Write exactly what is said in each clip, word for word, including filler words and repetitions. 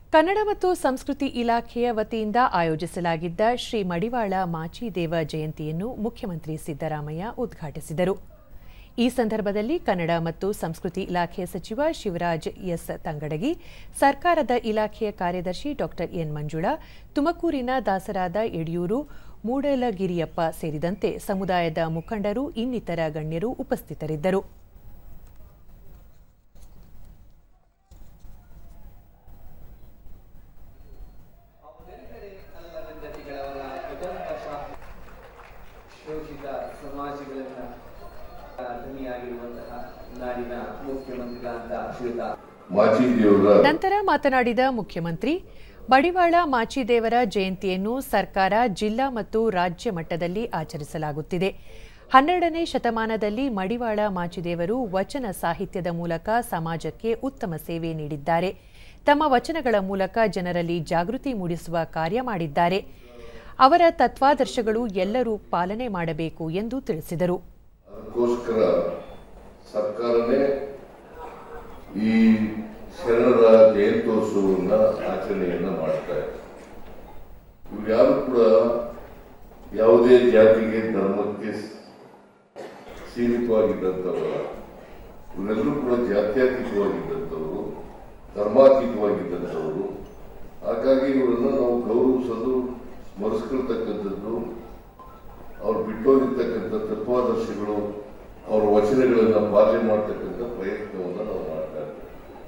ಕನ್ನಡ ಮತ್ತು ಸಂಸ್ಕೃತಿ ಇಲಾಖೆಯ ವತಿಯಿಂದ ಆಯೋಜಿಸಲಾಗಿದ್ದ ಶ್ರೀ ಮಡಿವಾಳ ಮಾಚಿದೇವ ಜಯಂತಿಯನ್ನು ಮುಖ್ಯಮಂತ್ರಿ ಸಿದ್ದರಾಮಯ್ಯ ಉದ್ಘಾಟಿಸಿದರು. ಈ ಸಂದರ್ಭದಲ್ಲಿ ಕನ್ನಡ ಮತ್ತು ಸಂಸ್ಕೃತಿ ಇಲಾಖೆ ಸಚಿವ ಶಿವರಾಜ್ ಎಸ್ ತಂಗಡಗಿ, ಸರ್ಕಾರದ ಇಲಾಖೆಯ ಕಾರ್ಯದರ್ಶಿ ಡಾ ಎನ್ ಮಂಜುಳಾ, ತುಮಕೂರಿನ ದಾಸರಾದ ಯಡಿಯೂರು ಮೂಡಲಗಿರಿಯಪ್ಪ ಸೇರಿದಂತೆ ಸಮುದಾಯದ ಮುಖಂಡರು, ಇನ್ನಿತರ ಗಣ್ಯರು ಉಪಸ್ಥಿತರಿದ್ದರು. ನಂತರ ಮಾತನಾಡಿದ ಮುಖ್ಯಮಂತ್ರಿ, ಮಡಿವಾಳ ಮಾಚಿದೇವರ ಜಯಂತಿಯನ್ನು ಸರ್ಕಾರ ಜಿಲ್ಲಾ ಮತ್ತು ರಾಜ್ಯ ಮಟ್ಟದಲ್ಲಿ ಆಚರಿಸಲಾಗುತ್ತಿದೆ. ಹನ್ನೆರಡನೇ ಶತಮಾನದಲ್ಲಿ ಮಡಿವಾಳ ಮಾಚಿದೇವರು ವಚನ ಸಾಹಿತ್ಯದ ಮೂಲಕ ಸಮಾಜಕ್ಕೆ ಉತ್ತಮ ಸೇವೆ ನೀಡಿದ್ದಾರೆ. ತಮ್ಮ ವಚನಗಳ ಮೂಲಕ ಜನರಲ್ಲಿ ಜಾಗೃತಿ ಮೂಡಿಸುವ ಕಾರ್ಯ ಮಾಡಿದ್ದಾರೆ. ಅವರ ತತ್ವಾದರ್ಶಗಳು ಎಲ್ಲರೂ ಪಾಲನೆ ಮಾಡಬೇಕು ಎಂದು ತಿಳಿಸಿದರು. ಅದಕ್ಕೋಸ್ಕರ ಸರ್ಕಾರನೇ ಈ ಶರಣರ ಜಯಂತ್ಯೋತ್ಸವವನ್ನ ಆಚರಣೆಯನ್ನ ಮಾಡ್ತಾ ಇದೆ. ಇವ್ರು ಯಾರು ಕೂಡ ಯಾವುದೇ ಜಾತಿಗೆ ಧರ್ಮಕ್ಕೆ ಸೀಮಿತವಾಗಿದ್ದಂಥವರ, ಇವರೆಲ್ಲರೂ ಕೂಡ ಜಾತ್ಯತೀತವಾಗಿದ್ದಂಥವರು, ಧರ್ಮಾತೀತವಾಗಿದ್ದಂಥವರು. ಹಾಗಾಗಿ ಇವರನ್ನು ನಾವು ಗೌರವಿಸೋದು, ಸ್ಮರಿಸ್ಕೊಳ್ತಕ್ಕಂಥದ್ದು, ಅವ್ರು ಬಿಟ್ಟೋಗಿರ್ತಕ್ಕಂಥ ತತ್ವಾದರ್ಶಗಳು, ಅವರ ವಚನಗಳನ್ನು ಪಾಲನೆ ಮಾಡತಕ್ಕಂಥ ಪ್ರಯತ್ನವನ್ನು ನಾವು ಮಾಡ್ತಾ ಇದ್ದೇವೆ.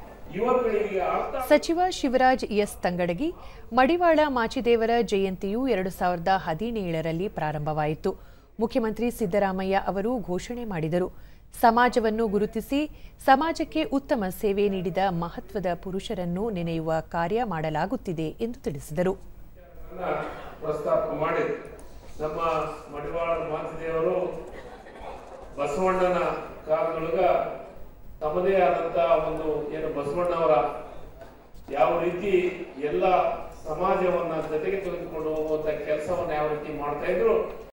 ಸಚಿವ ಶಿವರಾಜ್ ಎಸ್ ತಂಗಡಗಿ, ಮಡಿವಾಳ ಮಾಚಿದೇವರ ಜಯಂತಿಯು ಎರಡು ಸಾವಿರದ ಹದಿನೇಳರಲ್ಲಿ ಪ್ರಾರಂಭವಾಯಿತು. ಮುಖ್ಯಮಂತ್ರಿ ಸಿದ್ದರಾಮಯ್ಯ ಅವರು ಘೋಷಣೆ ಮಾಡಿದರು. ಸಮಾಜವನ್ನು ಗುರುತಿಸಿ ಸಮಾಜಕ್ಕೆ ಉತ್ತಮ ಸೇವೆ ನೀಡಿದ ಮಹತ್ವದ ಪುರುಷರನ್ನು ನೆನೆಯುವ ಕಾರ್ಯ ಮಾಡಲಾಗುತ್ತಿದೆ ಎಂದು ತಿಳಿಸಿದರು. ಪ್ರಸ್ತಾಪ ಮಾಡಿ ನಮ್ಮ ಮಡಿವಾಳ ಮಾಚಿದೇವರು ಬಸವಣ್ಣನ ಕಾಲದೊಳಗ ತಮ್ಮದೇ ಆದಂತಹ ಒಂದು ಏನು ಬಸವಣ್ಣವರ ಯಾವ ರೀತಿ ಎಲ್ಲ ಸಮಾಜವನ್ನ ಜೊತೆಗೆ ತೆಗೆದುಕೊಂಡು ಹೋಗುವಂತ ಕೆಲಸವನ್ನ ಯಾವ ರೀತಿ ಮಾಡ್ತಾ ಇದ್ರು